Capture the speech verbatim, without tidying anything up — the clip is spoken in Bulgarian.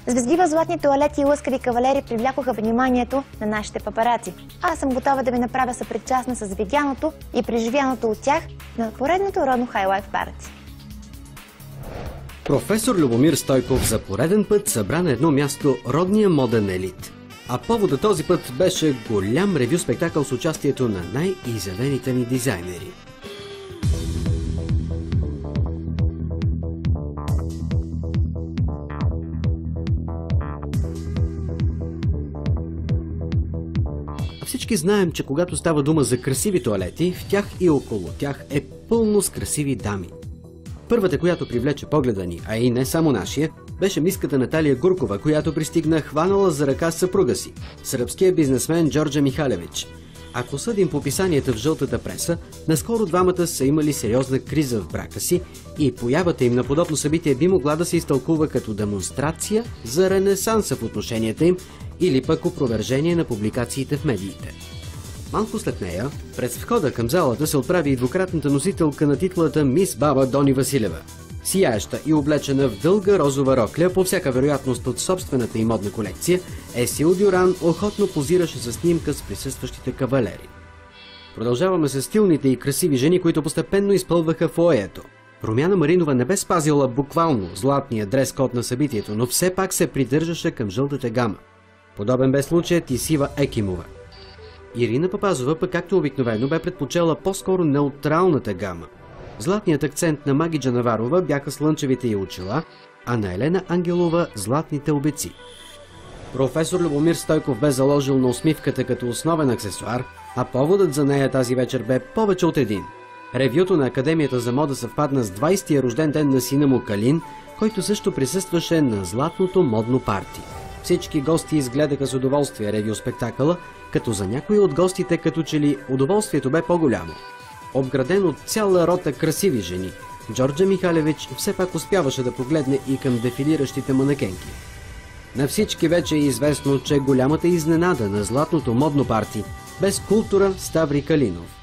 Звездива златни тоалети и лъскави кавалери привлякоха вниманието на нашите папараци. Аз съм готова да ви направя съпричастна с видяното и преживяното от тях на поредното родно хайлайф парти. Професор Любомир Стойков за пореден път събра на едно място родния моден елит. А повода този път беше голям ревю спектакъл с участието на най-изявените ни дизайнери. Всички знаем, че когато става дума за красиви тоалети, в тях и около тях е пълно с красиви дами. Първата, която привлече погледа ни, а и не само нашия, беше миската Наталия Гуркова, която пристигна хванала за ръка съпруга си, сръбския бизнесмен Джорджа Михалевич. Ако съдим по писанията в жълтата преса, наскоро двамата са имали сериозна криза в брака си и появата им на подобно събитие би могла да се изтълкува като демонстрация за ренесанса в отношенията им или пък опровержение на публикациите в медиите. Малко след нея, през входа към залата се отправи и двукратната носителка на титлата Мис Баба Дони Василева. Сияеща и облечена в дълга розова рокля, по всяка вероятност от собствената и модна колекция, Есил Дюран охотно позираше за снимка с присъстващите кавалери. Продължаваме с стилните и красиви жени, които постепенно изпълваха фоайето. Румяна Маринова не бе спазила буквално златния дрес-код на събитието, но все пак се придържаше към жълтата гама. Подобен бе случаят и Сива Екимова. Ирина Папазова пък, както обикновено, бе предпочела по-скоро неутралната гама. Златният акцент на Маги Джанаварова бяха слънчевите й очила, а на Елена Ангелова – златните обеци. Професор Любомир Стойков бе заложил на усмивката като основен аксесуар, а поводът за нея тази вечер бе повече от един. Ревюто на Академията за мода съвпадна с двайсетия рожден ден на сина му Калин, който също присъстваше на златното модно парти. Всички гости изгледаха с удоволствие ревю спектакъла, като за някои от гостите като че ли удоволствието бе по-голямо. Обграден от цяла рота красиви жени, Джорджа Михалевич все пак успяваше да погледне и към дефилиращите манекенки. На всички вече е известно, че голямата изненада на златното модно парти бе скулптора Ставри Калинов.